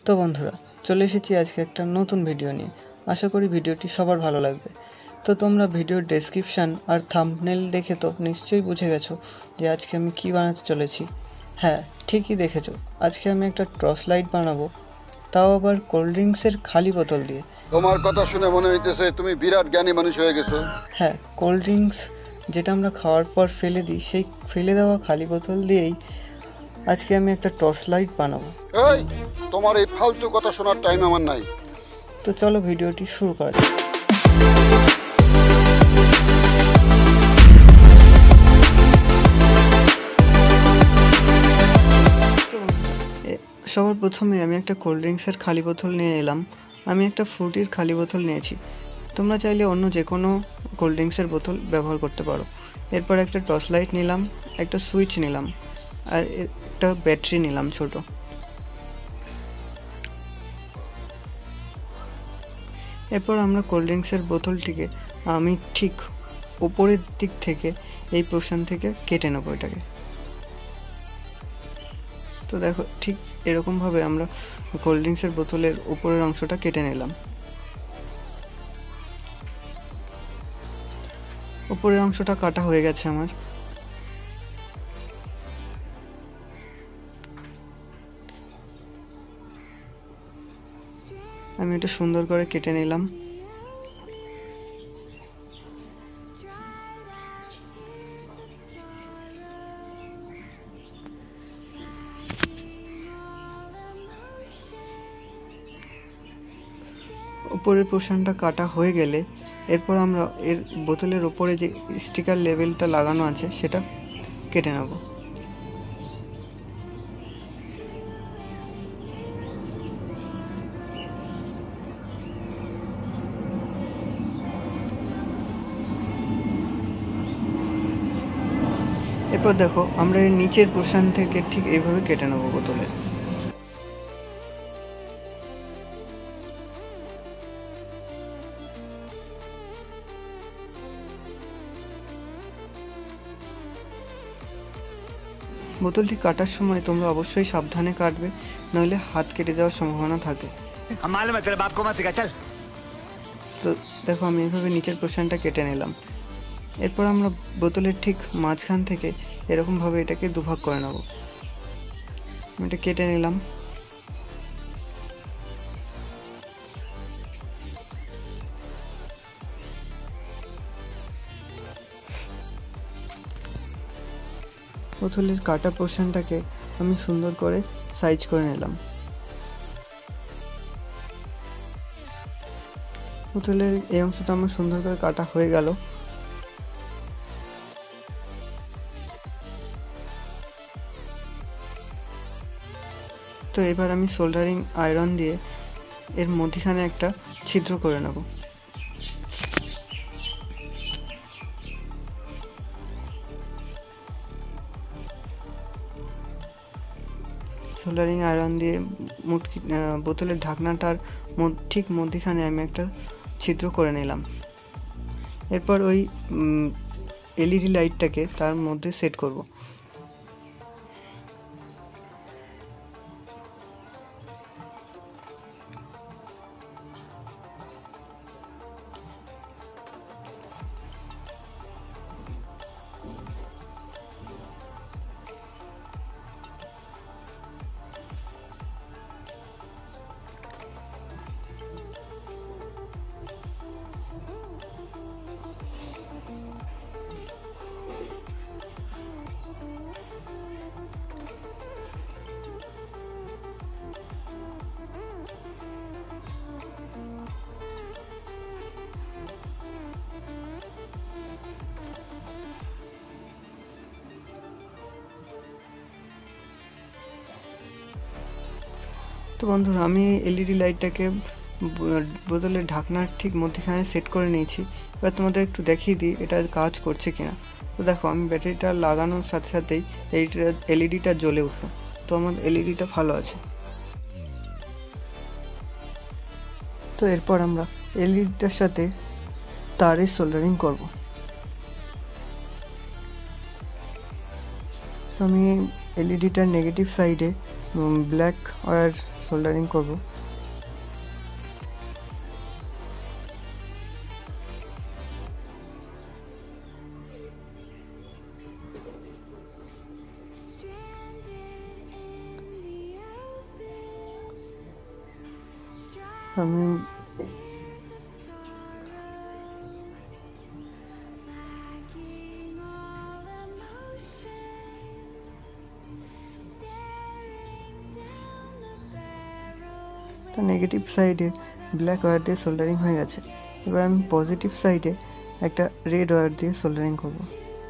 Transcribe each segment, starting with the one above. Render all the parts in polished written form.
তো বন্ধুরা চলে এসেছি আজকে একটা নতুন ভিডিও নিয়ে। আশা করি ভিডিওটি সবার ভালো লাগবে। তো তোমরা ভিডিওর ডেসক্রিপশান আর থাম্বনেল দেখে তো নিশ্চয়ই বুঝে গেছো যে আজকে আমি কী বানাতে চলেছি। হ্যাঁ, ঠিকই দেখেছো, আজকে আমি একটা টর্চ লাইট বানাবো, তাও আবার কোল্ড ড্রিঙ্কসের খালি বোতল দিয়ে। তোমার কথা শুনে মনে হইতেছে তুমি বিরাট জ্ঞানী মানুষ হয়ে গেছো। হ্যাঁ, কোল্ড ড্রিঙ্কস যেটা আমরা খাওয়ার পর ফেলে দিই, সেই ফেলে দেওয়া খালি বোতল দিয়েই আজকে আমি একটা টর্চ লাইট বানাবো। এই, তোমার এই ফালতু কথা শোনার টাইম আমার নাই। তো চলো ভিডিওটি শুরু করা যাক। সবার প্রথমে আমি একটা কোল্ড ড্রিঙ্কসের খালি বোতল নিয়ে নিলাম। আমি একটা ফ্রুটির খালি বোতল নিয়েছি, তোমরা চাইলে অন্য যে কোনো কোল্ড ড্রিঙ্কসের বোতল ব্যবহার করতে পারো। এরপর একটা টর্চ লাইট নিলাম, একটা সুইচ নিলাম, আর একটা ব্যাটারি নিলাম ছোট। এরপর আমরা কোল্ড ড্রিঙ্কসের বোতলটিকে আমি ঠিক ওপরের দিক থেকে এই পোর্শন থেকে কেটে নেবো এটাকে। তো দেখো, ঠিক এরকমভাবে আমরা কোল্ড ড্রিঙ্কসের বোতলের উপরের অংশটা কেটে নিলাম। উপরের অংশটা কাটা হয়ে গেছে আমার। আমি এটা সুন্দর করে কেটে নিলাম। উপরের পোর্শনটা কাটা হয়ে গেলে এরপর আমরা এর বোতলের ওপরে যে স্টিকার লেবেলটা লাগানো আছে সেটা কেটে নেব। এরপর দেখো, আমরা এর নিচের পোর্শন থেকে ঠিক এইভাবে কেটে নেব বোতলের। বোতলটি কাটার সময় তোমরা অবশ্যই সাবধানে কাটবে, নইলে হাত কেটে যাওয়ার সম্ভাবনা থাকে। তো দেখো, আমি এভাবে নিচের পোর্শনটা কেটে নিলাম। এরপর আমরা বোতলের ঠিক মাঝখান থেকে এরকমভাবে এটাকে দুভাগ করে নেব। আমি এটা কেটে নিলাম। বোতলের কাটা পোর্শনটাকে আমি সুন্দর করে সাইজ করে নিলাম। বোতলের এই অংশটা আমার সুন্দর করে কাটা হয়ে গেল। তো এবার আমি সোল্ডারিং আয়রন দিয়ে এর মধ্যখানে একটা ছিদ্র করে নেব। সোল্ডারিং আয়রন দিয়ে বোতলের ঢাকনাটার ঠিক মধ্যখানে আমি একটা ছিদ্র করে নিলাম। এরপর ওই এলইডি লাইটটাকে তার মধ্যে সেট করব। তো বন্ধুরা, আমি এলইডি লাইটটাকে বোতলের ঢাকনার ঠিক মধ্যখানে সেট করে নিয়েছি। এবার তোমাদের একটু দেখিয়ে দিই এটা কাজ করছে কিনা। তো দেখো, আমি ব্যাটারিটা লাগানোর সাথে সাথেই এলইডিটা জ্বলে উঠলো। তো আমার এলইডিটা ভালো আছে। তো এরপর আমরা এলইডিটার সাথে তারের সোল্ডারিং করব। তো আমি এলইডিটার নেগেটিভ সাইডে ব্ল্যাক ওয়্যার সোল্ডারিং করব। আমি নেগেটিভ সাইডে ব্ল্যাক ওয়্যার দিয়ে সোল্ডারিং হয়ে গেছে। এবার আমি পজিটিভ সাইডে একটা রেড ওয়্যার দিয়ে সোল্ডারিং করব।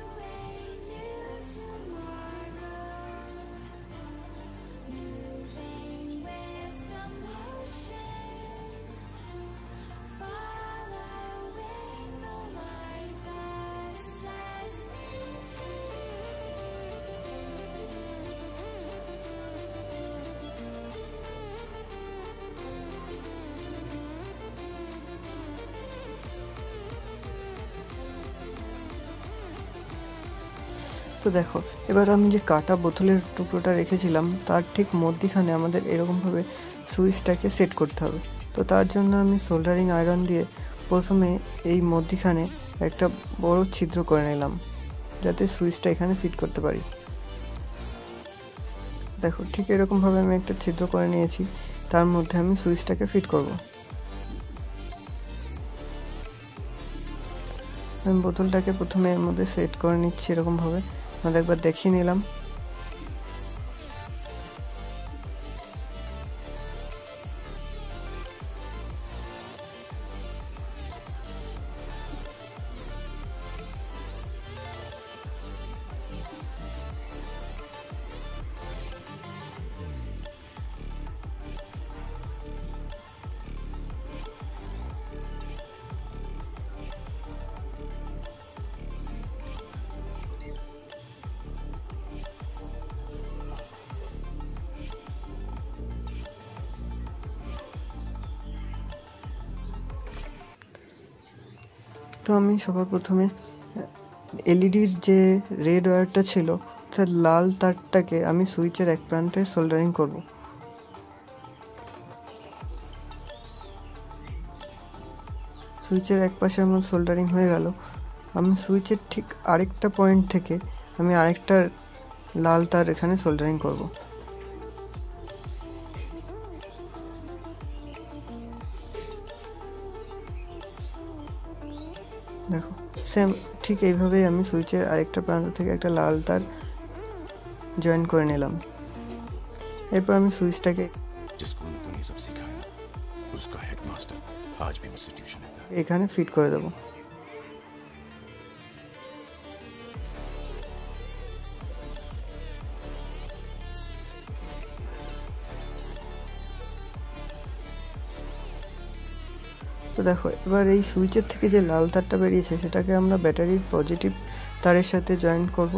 তো দেখো, এবার আমি যে কাটা বোতলের টুকরোটা রেখেছিলাম তার ঠিক মধ্যিখানে আমাদের এরকমভাবে সুইচটাকে সেট করতে হবে। তো তার জন্য আমি সোল্ডারিং আয়রন দিয়ে প্রথমে এই মধ্যিখানে একটা বড় ছিদ্র করে নিলাম, যাতে সুইচটা এখানে ফিট করতে পারি। দেখো, ঠিক এরকমভাবে আমি একটা ছিদ্র করে নিয়েছি, তার মধ্যে আমি সুইচটাকে ফিট করব। আমি বোতলটাকে প্রথমে এর মধ্যে সেট করে নিচ্ছি এরকমভাবে। আমাদের একবার দেখিয়ে নিলাম। তো আমি সবার প্রথমে এলইডির যে রেড ওয়্যারটা ছিল তার লাল তারটাকে আমি সুইচের এক প্রান্তে সোল্ডারিং করব। সুইচের এক পাশে আমার সোল্ডারিং হয়ে গেল। আমি সুইচের ঠিক আরেকটা পয়েন্ট থেকে আমি আরেকটা লাল তার এখানে সোল্ডারিং করব। দেখো, সেম ঠিক এইভাবেই আমি সুইচের আরেকটা প্রান্ত থেকে একটা লাল তার জয়েন করে নিলাম। এরপর আমি সুইচটাকে এখানে ফিট করে দেবো। তো দেখো, এবার এই সুইচের থেকে যে লাল তারটা বেরিয়েছে সেটাকে আমরা ব্যাটারির পজিটিভ তারের সাথে জয়েন করব,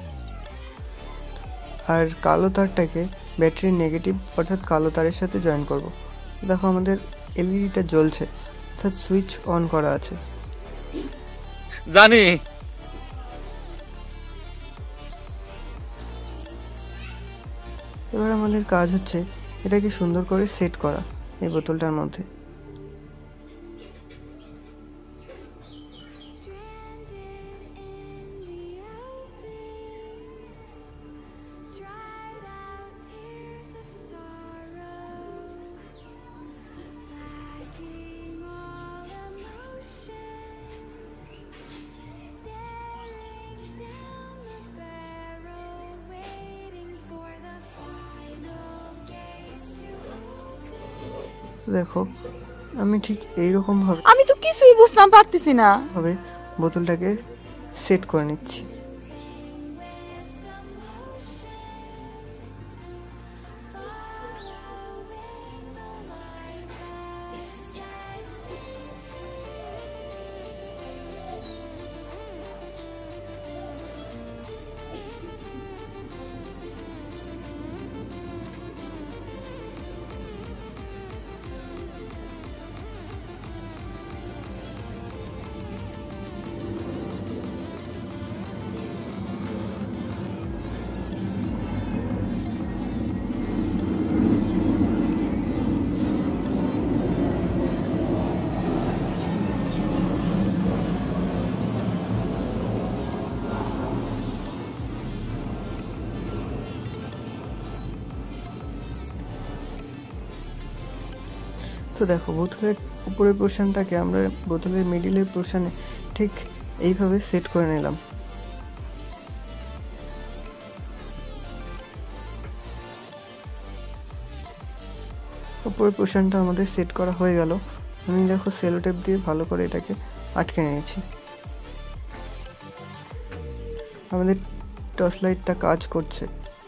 আর কালো তারটাকে ব্যাটারির নেগেটিভ অর্থাৎ কালো তারের সাথে জয়েন করব। দেখো, আমাদের এলইডিটা জ্বলছে, অর্থাৎ সুইচ অন করা আছে। জানি। এবার আমাদের কাজ হচ্ছে এটাকে সুন্দর করে সেট করা এই বোতলটার মধ্যে। দেখো, আমি ঠিক এইরকম ভাবে আমি তো কিছুই বুঝতাম পারতেছি না ভাবে বোতলটাকে সেট করে নিচ্ছি। তো দেখো বোতলের উপরের পোর্শনটাকে আমরা বোতলের মিডিলের পোর্শনে ঠিক এইভাবে সেট করে নিলাম। উপরের পোর্শনটা আমাদের সেট করা হয়ে গেল। আমি দেখো সেলো টেপ দিয়ে ভালো করে এটাকে আটকে নিয়েছি। আমাদের টর্চ লাইটটা কাজ করছে।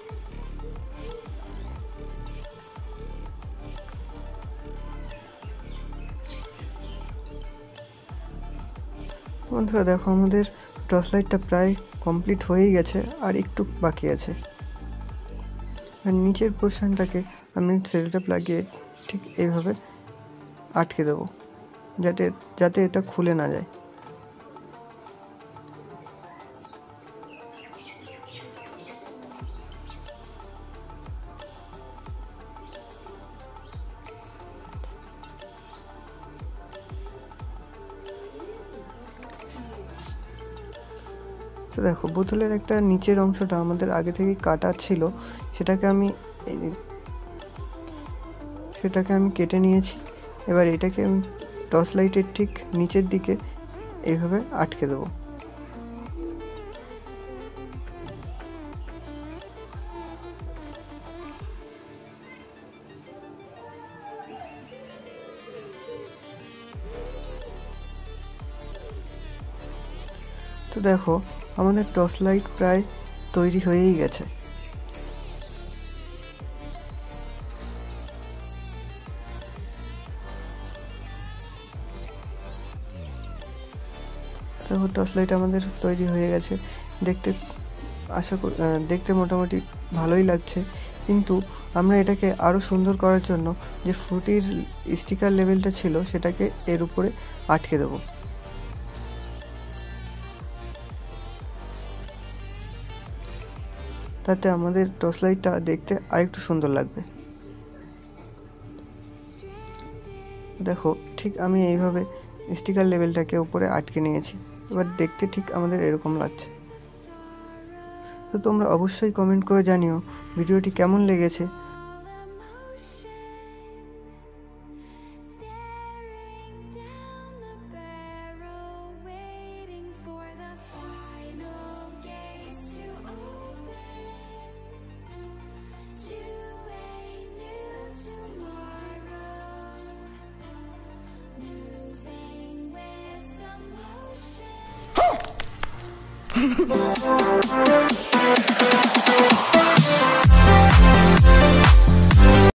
বন্ধুরা দেখো আমাদের টর্চ লাইটটা প্রায় কমপ্লিট হয়েই গেছে, আর একটু বাকি আছে। আর নিচের পোর্শনটাকে আমি সেলো টেপ লাগিয়ে ঠিক এইভাবে আটকে দেবো, যাতে এটা খুলে না যায়। তো দেখো বোতলের একটা নিচের অংশটা আমাদের আগে থেকে কাটা ছিল, সেটাকে আমি কেটে নিয়েছি। এবার এটাকে আমি টর্চ লাইটের ঠিক নিচের দিকে এইভাবে আটকে দেবো। তো দেখো আমাদের টর্চ লাইট প্রায় তৈরি হয়েই গেছে। দেখো টর্চ লাইট আমাদের তৈরি হয়ে গেছে। দেখতে মোটামুটি ভালোই লাগছে, কিন্তু আমরা এটাকে আরও সুন্দর করার জন্য যে ফ্রুটির স্টিকার লেভেলটা ছিল সেটাকে এর উপরে আটকে দেবো। তাতে আমাদের টর্চ লাইটটা দেখতে আরেকটু সুন্দর লাগবে। দেখো ঠিক আমি এইভাবে স্টিকার লেভেলটাকে উপরে আটকে নিয়েছি। এবার দেখতে ঠিক আমাদের এরকম লাগছে। তো তোমরা অবশ্যই কমেন্ট করে জানিও ভিডিওটি কেমন লেগেছে। Moving with the motion.